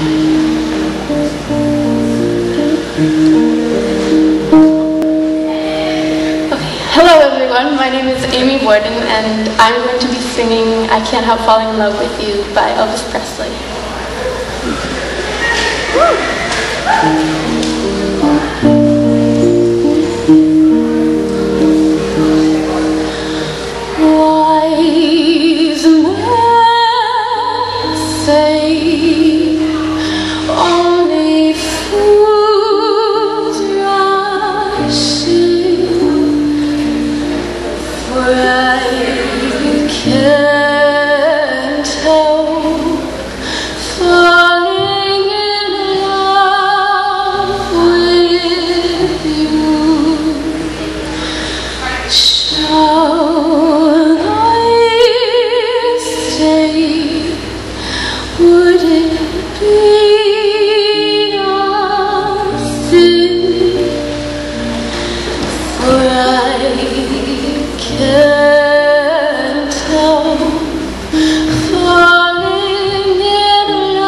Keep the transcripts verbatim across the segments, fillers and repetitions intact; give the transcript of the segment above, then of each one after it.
Hello everyone, my name is Amy Bourdon and I'm going to be singing I Can't Help Falling in Love with You by Elvis Presley. Wise men say only fools rush in, for I can't help falling in love with you. Shall I stay? Would it be a sin? For I can't help falling in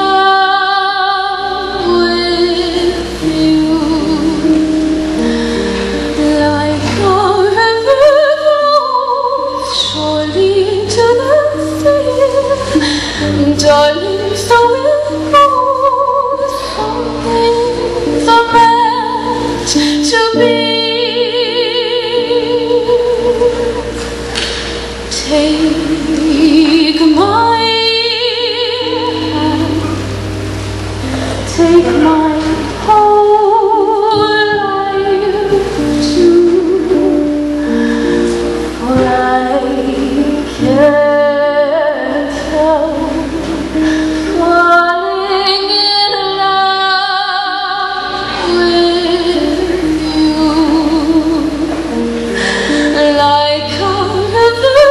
love with you. Like a river flows surely to the sea, darling, so it goes. Some things are meant to be. Take my hand, take my whole life too, for I can't help falling in love with you. Like a river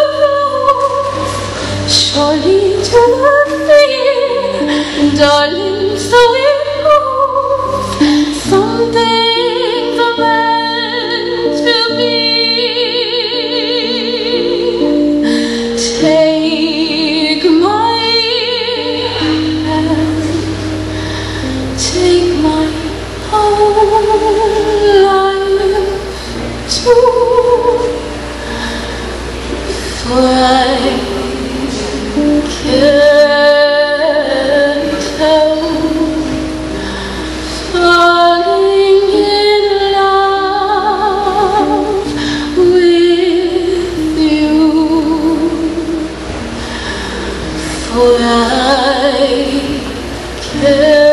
surely to the sea, darling, so it goes. Some things are meant to be. Take my hand, take my whole life too, for I can't help falling in love with you, for I can't